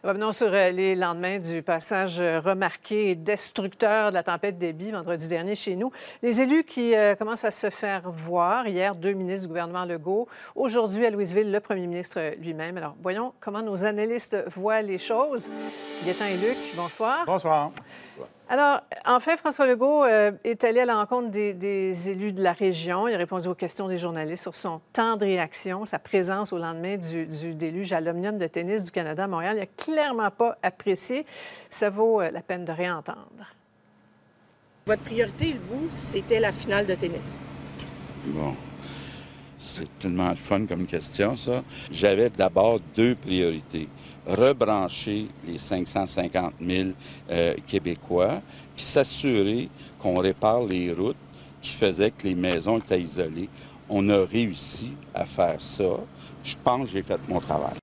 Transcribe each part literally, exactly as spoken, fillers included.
Revenons sur les lendemains du passage remarqué et destructeur de la tempête Déby vendredi dernier chez nous. Les élus qui euh, commencent à se faire voir. Hier, deux ministres du gouvernement Legault. Aujourd'hui, à Louisville, le premier ministre lui-même. Alors, voyons comment nos analystes voient les choses. Gaétan et Luc, bonsoir. Bonsoir. Alors, enfin, François Legault euh, est allé à la rencontre des, des élus de la région. Il a répondu aux questions des journalistes sur son temps de réaction, sa présence au lendemain du, du déluge à l'Omnium de tennis du Canada à Montréal. Il n'a clairement pas apprécié. Ça vaut euh, la peine de réentendre. Votre priorité, vous, c'était la finale de tennis. Bon, c'est tellement le fun comme question, ça. J'avais d'abord deux priorités. Rebrancher les cinq cent cinquante mille euh, Québécois, puis s'assurer qu'on répare les routes qui faisaient que les maisons étaient isolées. On a réussi à faire ça. Je pense que j'ai fait mon travail.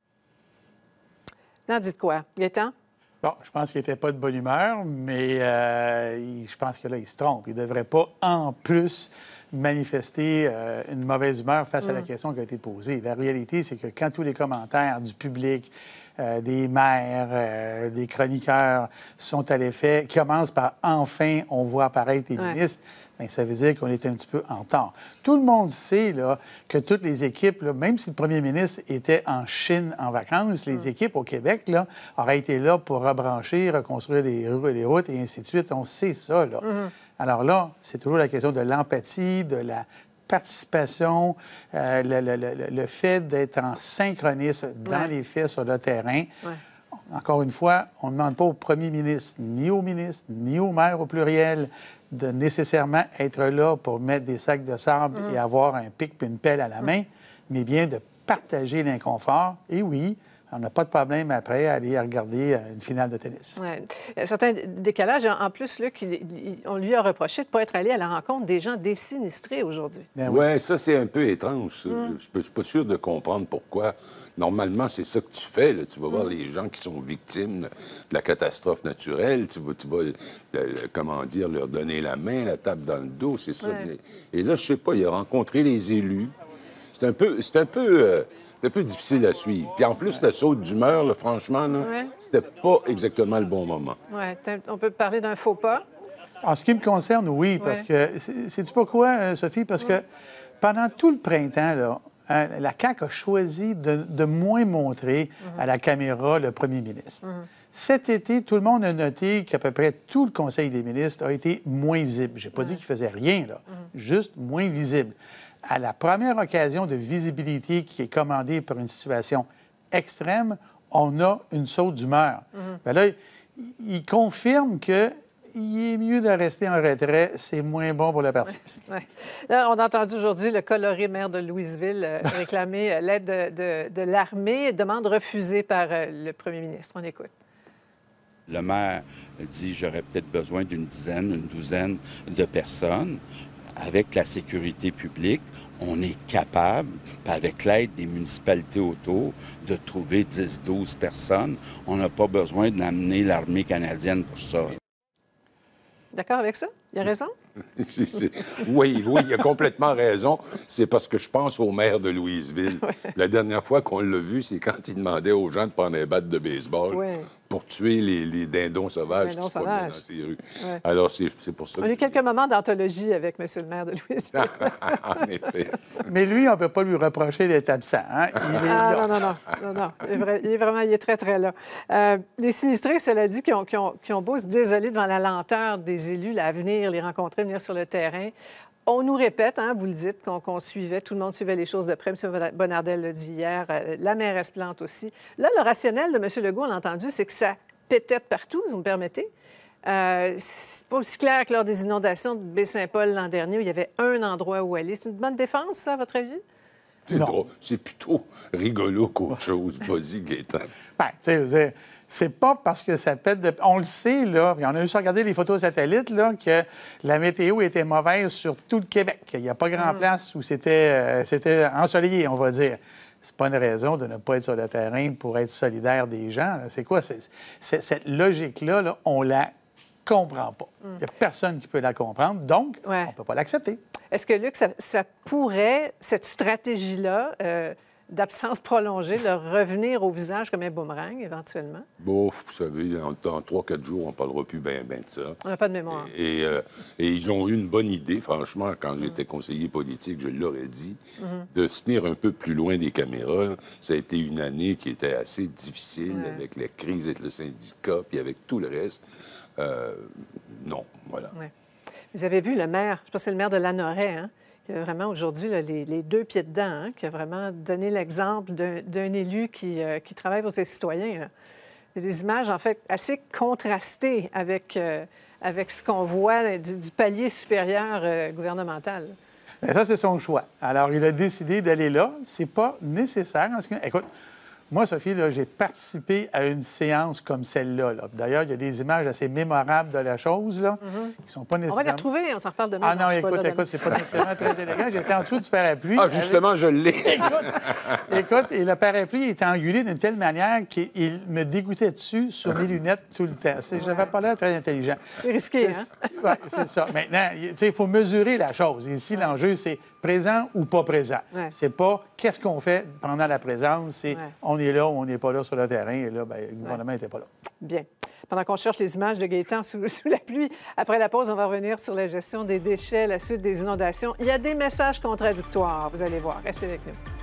N'en dites quoi? Gaétan? Bon, je pense qu'il n'était pas de bonne humeur, mais euh, il, je pense que là, il se trompe. Il ne devrait pas, en plus, manifester euh, une mauvaise humeur face mm. à la question qui a été posée. La réalité, c'est que quand tous les commentaires du public, euh, des maires, euh, des chroniqueurs sont à l'effet, qui commencent par « enfin, on voit apparaître les ouais. ministres », bien, ça veut dire qu'on est un petit peu en retard. Tout le monde sait là, que toutes les équipes, là, même si le premier ministre était en Chine en vacances, les mm. équipes au Québec là, auraient été là pour rebrancher, reconstruire les, les routes et ainsi de suite. On sait ça. Là. Mm. Alors là, c'est toujours la question de l'empathie, de la participation, euh, le, le, le, le fait d'être en synchronisme dans ouais. les faits sur le terrain. Ouais. Encore une fois, on ne demande pas au premier ministre, ni au ministre, ni au maire au pluriel, de nécessairement être là pour mettre des sacs de sable mmh. et avoir un pic puis une pelle à la main, mmh. mais bien de partager l'inconfort. Et oui, on n'a pas de problème après à aller regarder une finale de tennis. Ouais. Il y a un certain décalage. En plus, Luc, il, il, on lui a reproché de ne pas être allé à la rencontre des gens désinistrés aujourd'hui. Oui, ouais, ça, c'est un peu étrange. Mm. Je ne suis pas sûr de comprendre pourquoi. Normalement, c'est ça que tu fais. Là. Tu vas mm. voir les gens qui sont victimes de la catastrophe naturelle. Tu vas, tu vas le, le, comment dire, leur donner la main, la tape dans le dos. C'est ça. Ouais. Et là, je sais pas, il a rencontré les élus. C'est un peu... C'est un peu euh, C'est un peu difficile à suivre. Puis en plus, la saute d'humeur, là, franchement, là, ouais. c'était pas exactement le bon moment. Oui. On peut parler d'un faux pas? En ce qui me concerne, oui, parce ouais. que... Sais-tu pourquoi, Sophie? Parce ouais. que pendant tout le printemps, là, hein, la C A Q a choisi de, de moins montrer mm-hmm. à la caméra le premier ministre. Mm-hmm. Cet été, tout le monde a noté qu'à peu près tout le Conseil des ministres a été moins visible. Je n'ai pas ouais. dit qu'il faisait rien, là. Mm-hmm. Juste moins visible. À la première occasion de visibilité qui est commandée pour une situation extrême, on a une saute d'humeur. Mm-hmm. Bien là, il, il confirme qu'il est mieux de rester en retrait. C'est moins bon pour le parti. Ouais. Ouais. Là, on a entendu aujourd'hui le coloré maire de Louisville euh, réclamer l'aide de, de, de l'armée, demande refusée par euh, le premier ministre. On écoute. Le maire dit « j'aurais peut-être besoin d'une dizaine, une douzaine de personnes ». Avec la sécurité publique, on est capable, avec l'aide des municipalités autour, de trouver dix douze personnes. On n'a pas besoin d'amener l'armée canadienne pour ça. D'accord avec ça? Il a raison? c'est, c'est... Oui, oui, il a complètement raison. C'est parce que je pense au maire de Louisville. Ouais. La dernière fois qu'on l'a vu, c'est quand il demandait aux gens de prendre un bat de baseball ouais. pour tuer les, les dindons sauvages les dindons qui se promenaient dans ces rues. Ouais. Alors, c'est, c'est pour ça. On a eu quelques moments d'anthologie avec M. le maire de Louisville. En effet. Mais lui, on ne peut pas lui reprocher d'être absent. Hein? Il est ah, là. Non, non, non. non, non. Il, est vrai, il est vraiment il est très, très là. Euh, les sinistrés, cela dit, qui ont, qui, ont, qui ont beau se désoler devant la lenteur des élus, là, à venir les rencontrer, venir sur le terrain. On nous répète, hein, vous le dites, qu'on, qu'on suivait, tout le monde suivait les choses de près. M. Bonnardel l'a dit hier, euh, la mairesse Plante aussi. Là, le rationnel de M. Legault, on l'a entendu, c'est que ça pétait partout, si vous me permettez. Euh, c'est pas aussi clair que lors des inondations de Baie-Saint-Paul l'an dernier, où il y avait un endroit où aller. C'est une bonne défense, ça, à votre avis? C'est, drôle. C'est plutôt rigolo qu'autre chose. Vas-y, Gaétan. Bien, tu sais, c'est pas parce que ça pète de... On le sait, là, on a juste regardé les photos satellites, là, que la météo était mauvaise sur tout le Québec. Il n'y a pas grand mm. place où c'était, euh, c'était ensoleillé, on va dire. C'est pas une raison de ne pas être sur le terrain pour être solidaire des gens. Là. C'est quoi? C'est, c'est, cette logique-là, là, on la comprend pas. Il mm. n'y a personne qui peut la comprendre, donc ouais. on ne peut pas l'accepter. Est-ce que, Luc, ça, ça pourrait, cette stratégie-là, euh, d'absence prolongée, de revenir au visage comme un boomerang, éventuellement? Bon, vous savez, en trois quatre jours, on ne parlera plus bien ben de ça. On n'a pas de mémoire. Et, et, euh, et ils ont eu une bonne idée, franchement, quand j'étais conseiller politique, je l'aurais dit, Mm-hmm. de se tenir un peu plus loin des caméras. Ça a été une année qui était assez difficile Ouais. avec la crise avec le syndicat, puis avec tout le reste. Euh, non, voilà. Ouais. Vous avez vu le maire, je pense que c'est le maire de Lanoret, hein, qui a vraiment aujourd'hui là, les, les deux pieds dedans, hein, qui a vraiment donné l'exemple d'un d'un élu qui, euh, qui travaille pour ses citoyens. Là. Il y a des images, en fait, assez contrastées avec, euh, avec ce qu'on voit du, du palier supérieur euh, gouvernemental. Bien, ça, c'est son choix. Alors, il a décidé d'aller là. C'est pas nécessaire. En ce qui... Écoute, moi, Sophie, là, j'ai participé à une séance comme celle-là. Là. D'ailleurs, il y a des images assez mémorables de la chose, là, qui sont pas On va nécessairement... les retrouver, on s'en reparle demain. Ah non, je suis pas écoute, là écoute, c'est pas nécessairement très élégant. J'étais en dessous du parapluie. Ah, justement, je l'ai. Écoute, écoute, et le parapluie était angulé d'une telle manière qu'il me dégoûtait dessus sur mes lunettes tout le temps. C'est- J'avais pas l'air très intelligent. C'est risqué, hein? Oui, c'est ça. Maintenant, tu sais, il faut mesurer la chose. Ici, l'enjeu, c'est présent ou pas présent. Ouais. C'est pas qu'est-ce qu'on fait pendant la présence, c'est Ouais. on est là ou on n'est pas là sur le terrain. Et là, bien, le gouvernement n'était pas là. Bien. Pendant qu'on cherche les images de Gaétan sous, sous la pluie, après la pause, on va revenir sur la gestion des déchets, la suite des inondations. Il y a des messages contradictoires, vous allez voir. Restez avec nous.